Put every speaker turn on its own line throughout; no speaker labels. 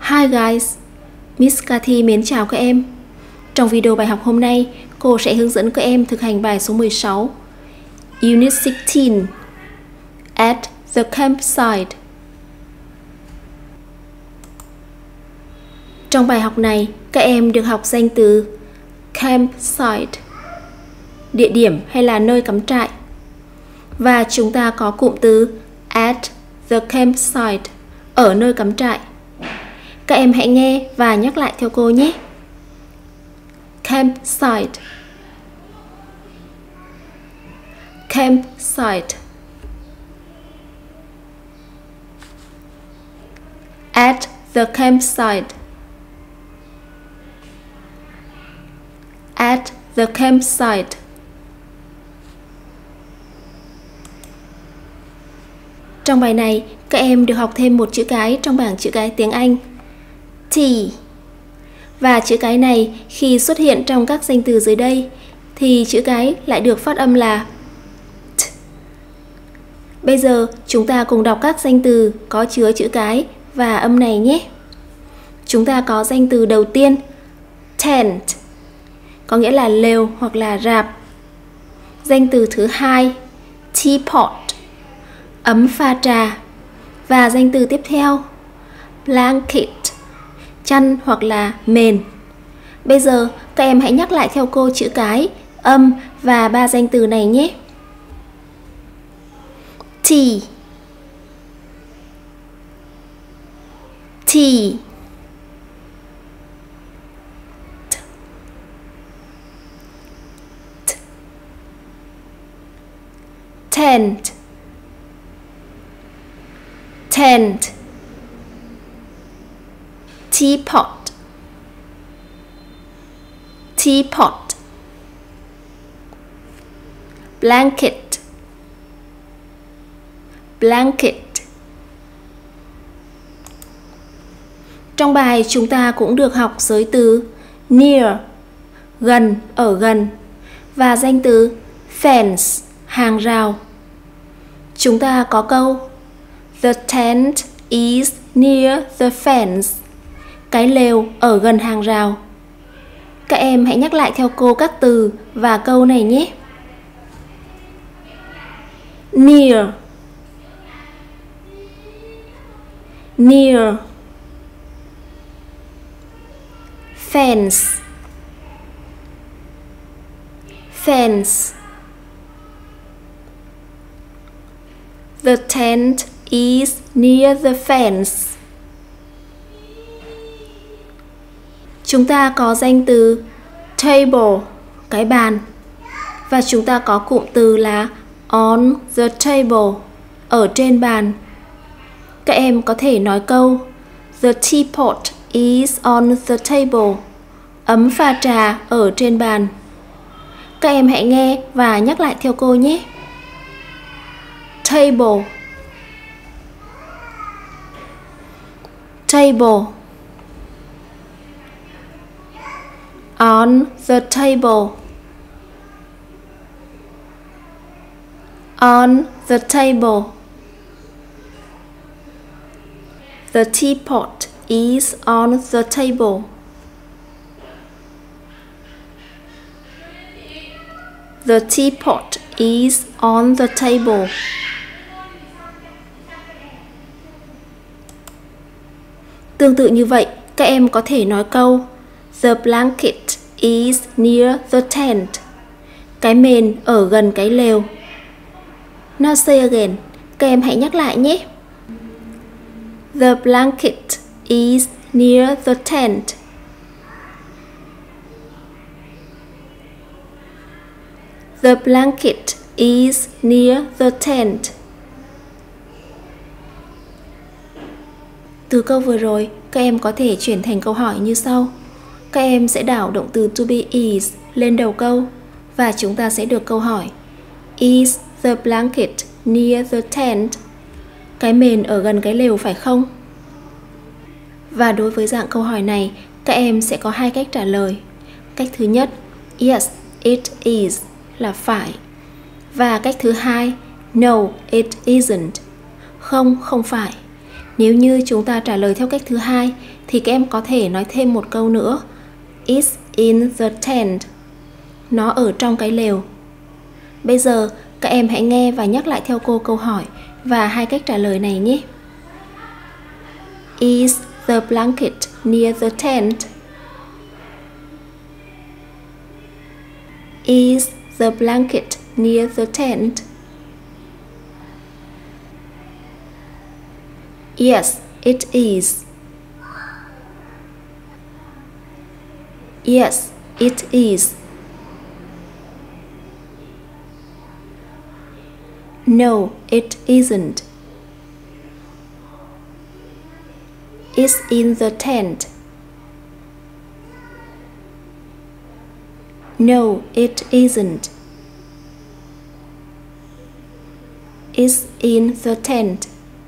Hi guys, Miss Cathy mến chào các em. Trong video bài học hôm nay, cô sẽ hướng dẫn các em thực hành bài số 16, Unit 16, At the Campsite. Trong bài học này, các em được học danh từ campsite, địa điểm hay là nơi cắm trại. Và chúng ta có cụm từ at the campsite, ở nơi cắm trại. Các em hãy nghe và nhắc lại theo cô nhé. Campsite, campsite. At the campsite. At the campsite. Trong bài này, các em được học thêm một chữ cái trong bảng chữ cái tiếng Anh, T. Và chữ cái này khi xuất hiện trong các danh từ dưới đây thì chữ cái lại được phát âm là T. Bây giờ chúng ta cùng đọc các danh từ có chứa chữ cái và âm này nhé. Chúng ta có danh từ đầu tiên, tent, có nghĩa là lều hoặc là rạp. Danh từ thứ hai, teapot, ấm pha trà. Và danh từ tiếp theo, blanket, chăn hoặc là mền. Bây giờ các em hãy nhắc lại theo cô chữ cái, âm và ba danh từ này nhé. T, T, tent, tent, teapot, teapot, blanket, blanket. Trong bài chúng ta cũng được học giới từ near, gần, ở gần, và danh từ fence, hàng rào. Chúng ta có câu The tent is near the fence. Cái lều ở gần hàng rào. Các em hãy nhắc lại theo cô các từ và câu này nhé. Near, near, fence, fence. The tent is near the fence. Chúng ta có danh từ table, cái bàn. Và chúng ta có cụm từ là on the table, ở trên bàn. Các em có thể nói câu The teapot is on the table. Ấm pha trà ở trên bàn. Các em hãy nghe và nhắc lại theo cô nhé. Table, table, on the table, on the table. The teapot is on the table. The teapot is on the table. Tương tự như vậy, các em có thể nói câu The blanket is near the tent. Cái mền ở gần cái lều. Now say again. Các em hãy nhắc lại nhé. The blanket is near the tent. The blanket is near the tent. Từ câu vừa rồi, các em có thể chuyển thành câu hỏi như sau. Các em sẽ đảo động từ to be is lên đầu câu và chúng ta sẽ được câu hỏi Is the blanket near the tent? Cái mền ở gần cái lều phải không? Và đối với dạng câu hỏi này, các em sẽ có hai cách trả lời. Cách thứ nhất, yes, it is, là phải. Và cách thứ hai, no, it isn't, không, không phải. Nếu như chúng ta trả lời theo cách thứ hai thì các em có thể nói thêm một câu nữa. It's in the tent. Nó ở trong cái lều. Bây giờ các em hãy nghe và nhắc lại theo cô câu hỏi và hai cách trả lời này nhé. Is the blanket near the tent? Is the blanket near the tent? Yes, it is. Yes, it is. No, it isn't. It's in the tent. No, it isn't. It's in the tent.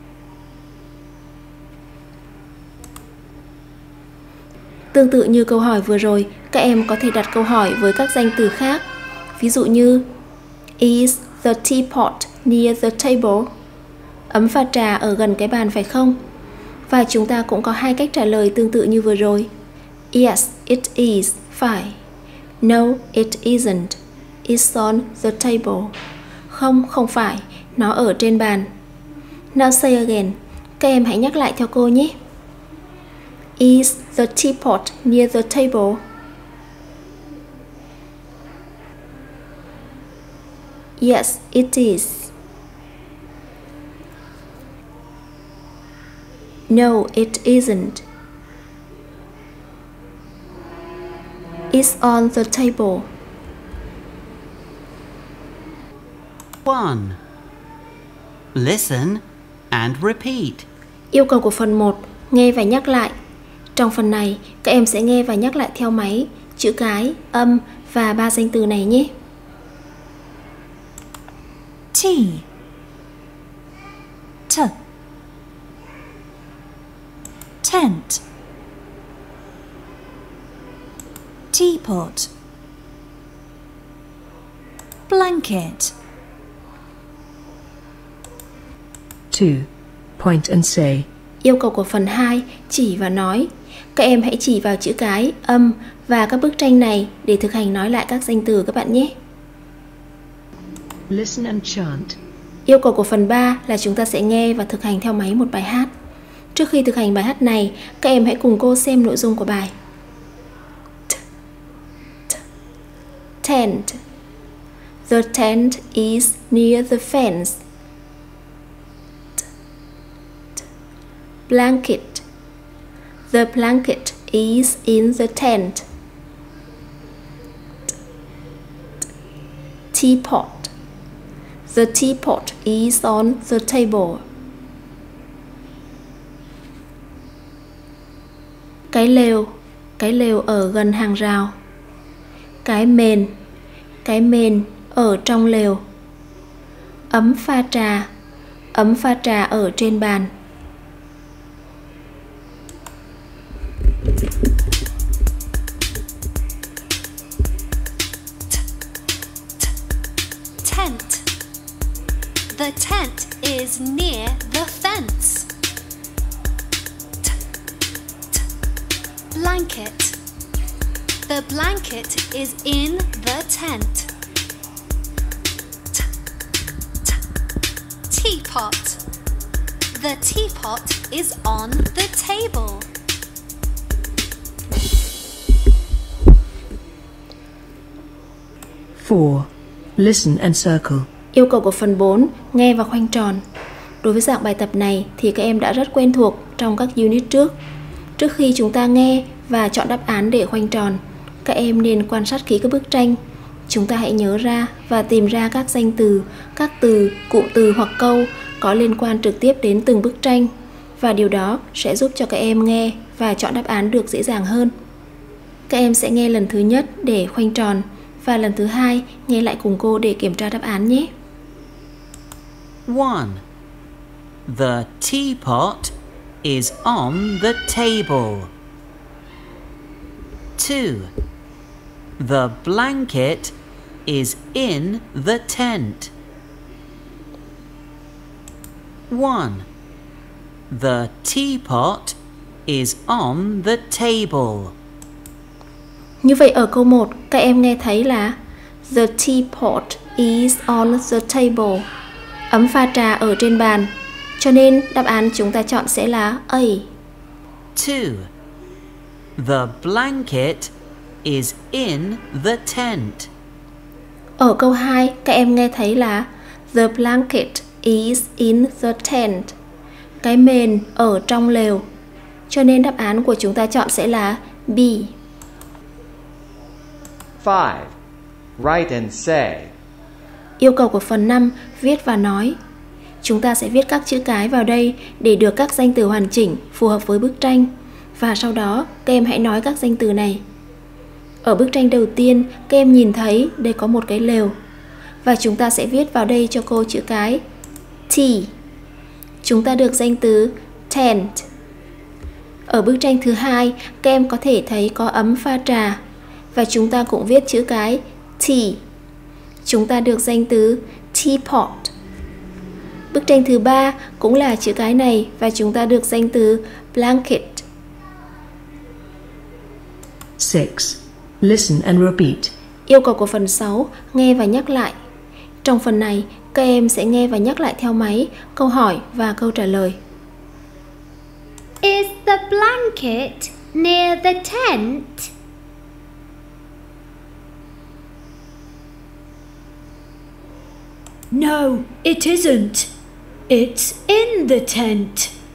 Tương tự như câu hỏi vừa rồi, các em có thể đặt câu hỏi với các danh từ khác. Ví dụ như Is the teapot near the table? Ấm pha trà ở gần cái bàn phải không? Và chúng ta cũng có hai cách trả lời tương tự như vừa rồi. Yes, it is. Phải. No, it isn't. It's on the table. Không, không phải. Nó ở trên bàn. Now say again. Các em hãy nhắc lại theo cô nhé. Is the teapot near the table? Yes, it is. No, it isn't. It's on the table.
1. Listen and repeat.
Yêu cầu của phần 1, nghe và nhắc lại. Trong phần này, các em sẽ nghe và nhắc lại theo máy, chữ cái, âm và 3 danh từ này nhé.
T, t, tent, teapot, blanket.
2. Point and say.
Yêu cầu của phần 2, chỉ và nói. Các em hãy chỉ vào chữ cái, âm và các bức tranh này để thực hành nói lại các danh từ các bạn nhé.
Listen and chant.
Yêu cầu của phần 3 là chúng ta sẽ nghe và thực hành theo máy một bài hát. Trước khi thực hành bài hát này, các em hãy cùng cô xem nội dung của bài. Tent. The tent is near the fence. Blanket. The blanket is in the tent. Teapot. The teapot is on the table. Cái lều ở gần hàng rào. Cái mền ở trong lều. Ấm pha trà ở trên bàn.
Tent. The tent is near the fence. Blanket. The blanket is in the tent. Teapot. The teapot is on the table.
Four. Listen and circle.
Yêu cầu của phần 4, nghe và khoanh tròn. Đối với dạng bài tập này thì các em đã rất quen thuộc trong các unit trước. Trước khi chúng ta nghe và chọn đáp án để khoanh tròn, các em nên quan sát kỹ các bức tranh. Chúng ta hãy nhớ ra và tìm ra các danh từ, các từ, cụm từ hoặc câu có liên quan trực tiếp đến từng bức tranh. Và điều đó sẽ giúp cho các em nghe và chọn đáp án được dễ dàng hơn. Các em sẽ nghe lần thứ nhất để khoanh tròn và lần thứ hai nghe lại cùng cô để kiểm tra đáp án nhé.
1. The teapot is on the table. 2. The blanket is in the tent. 1. The teapot is on the table.
Như vậy ở câu 1, các em nghe thấy là the teapot is on the table. Ấm pha trà ở trên bàn. Cho nên đáp án chúng ta chọn sẽ là A.
2. The blanket is in the tent.
Ở câu 2, các em nghe thấy là the blanket is in the tent. Cái mền ở trong lều. Cho nên đáp án của chúng ta chọn sẽ là B.
5. Write and say.
Yêu cầu của phần 5, viết và nói. Chúng ta sẽ viết các chữ cái vào đây để được các danh từ hoàn chỉnh phù hợp với bức tranh. Và sau đó, các em hãy nói các danh từ này. Ở bức tranh đầu tiên, các em nhìn thấy đây có một cái lều. Và chúng ta sẽ viết vào đây cho cô chữ cái T. Chúng ta được danh từ tent. Ở bức tranh thứ hai, các em có thể thấy có ấm pha trà. Và chúng ta cũng viết chữ cái T. Chúng ta được danh từ teapot. Bức tranh thứ ba cũng là chữ cái này và chúng ta được danh từ blanket.
6. Listen and repeat.
Yêu cầu của phần 6, nghe và nhắc lại. Trong phần này, các em sẽ nghe và nhắc lại theo máy câu hỏi và câu trả lời.
Is the blanket near the tent?
No, it isn't. It's in the tent.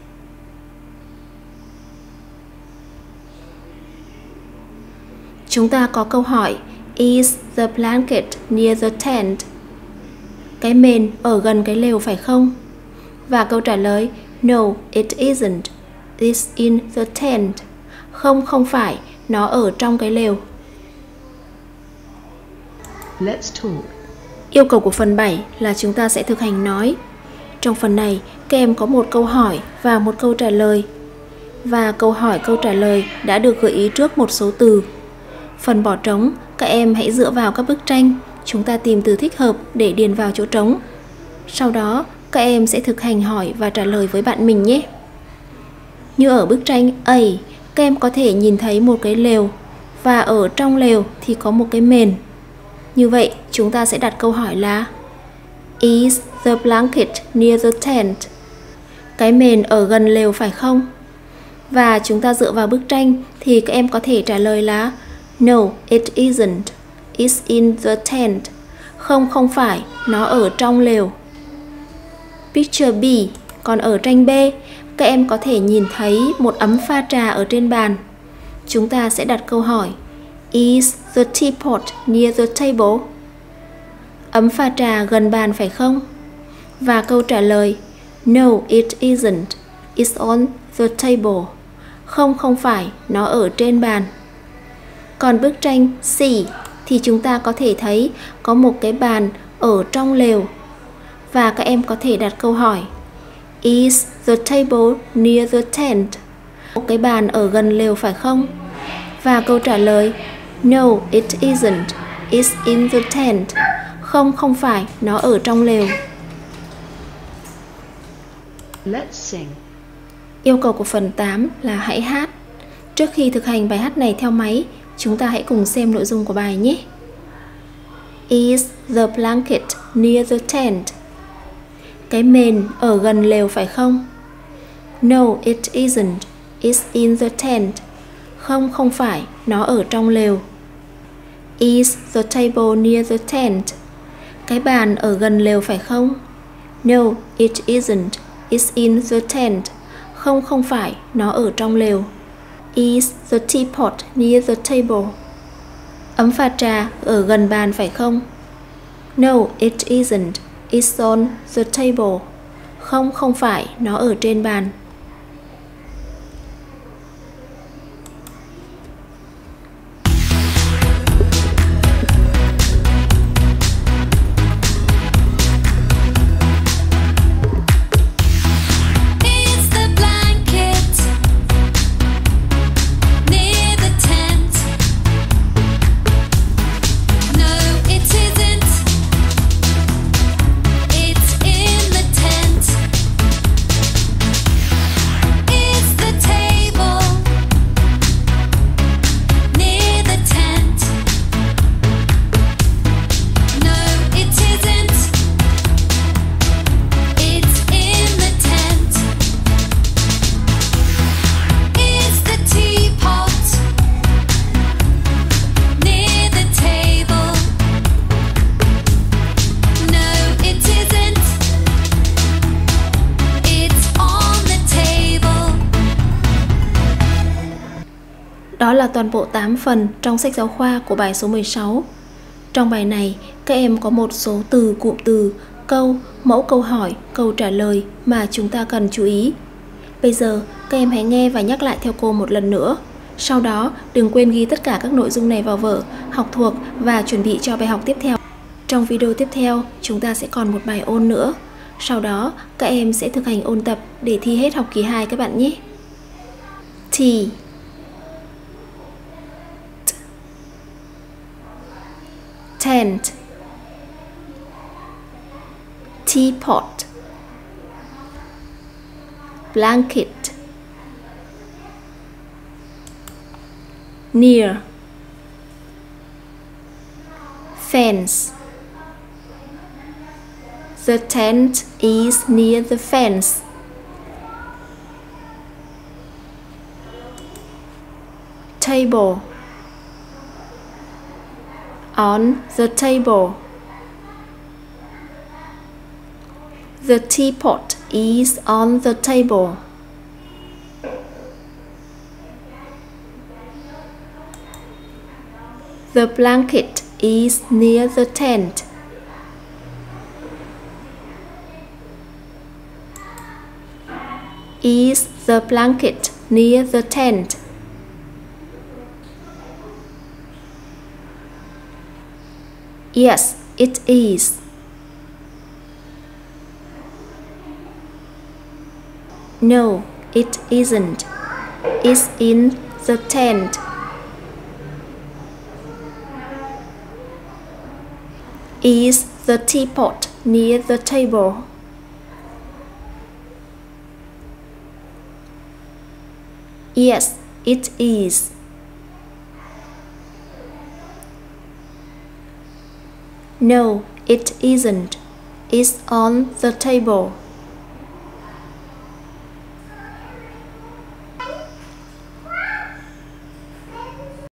Chúng ta có câu hỏi Is the blanket near the tent? Cái mền ở gần cái lều phải không? Và câu trả lời No, it isn't. It's in the tent. Không, không phải. Nó ở trong cái lều.
Let's talk.
Yêu cầu của phần 7 là chúng ta sẽ thực hành nói. Trong phần này, các em có một câu hỏi và một câu trả lời. Và câu hỏi, câu trả lời đã được gợi ý trước một số từ. Phần bỏ trống, các em hãy dựa vào các bức tranh, chúng ta tìm từ thích hợp để điền vào chỗ trống. Sau đó, các em sẽ thực hành hỏi và trả lời với bạn mình nhé. Như ở bức tranh A, các em có thể nhìn thấy một cái lều và ở trong lều thì có một cái mền. Như vậy, chúng ta sẽ đặt câu hỏi là Is the blanket near the tent? Cái mền ở gần lều phải không? Và chúng ta dựa vào bức tranh thì các em có thể trả lời là No, it isn't. It's in the tent. Không, không phải. Nó ở trong lều. Picture B. Còn ở tranh B, các em có thể nhìn thấy một ấm pha trà ở trên bàn. Chúng ta sẽ đặt câu hỏi Is the teapot near the table? Ấm pha trà gần bàn phải không? Và câu trả lời No, it isn't. It's on the table. Không, không phải. Nó ở trên bàn. Còn bức tranh C thì chúng ta có thể thấy có một cái bàn ở trong lều. Và các em có thể đặt câu hỏi Is the table near the tent? Một cái bàn ở gần lều phải không? Và câu trả lời No, it isn't. It's in the tent. Không, không phải. Nó ở trong lều.
Let's sing.
Yêu cầu của phần 8 là hãy hát. Trước khi thực hành bài hát này theo máy, chúng ta hãy cùng xem nội dung của bài nhé. Is the blanket near the tent? Cái mền ở gần lều phải không? No, it isn't. It's in the tent. Không, không phải. Nó ở trong lều. Is the table near the tent? Cái bàn ở gần lều phải không? No, it isn't. It's in the tent. Không, không phải. Nó ở trong lều. Is the teapot near the table? Ấm pha trà ở gần bàn phải không? No, it isn't. It's on the table. Không, không phải. Nó ở trên bàn.
Is the blanket near the tent? No, it isn't. It's in the tent.
Đó là toàn bộ 8 phần trong sách giáo khoa của bài số 16. Trong bài này, các em có một số từ, cụm từ, câu, mẫu câu hỏi, câu trả lời mà chúng ta cần chú ý. Bây giờ, các em hãy nghe và nhắc lại theo cô một lần nữa. Sau đó, đừng quên ghi tất cả các nội dung này vào vở, học thuộc và chuẩn bị cho bài học tiếp theo. Trong video tiếp theo, chúng ta sẽ còn một bài ôn nữa. Sau đó, các em sẽ thực hành ôn tập để thi hết học kỳ 2 các bạn nhé. T, tent, teapot, blanket, near, fence. The tent is near the fence. Table, on the table. The teapot is on the table. The blanket is near the tent. Is the blanket near the tent? Yes, it is. No, it isn't. It's in the tent. Is the teapot near the table? Yes, it is. No, it isn't. It's on the table.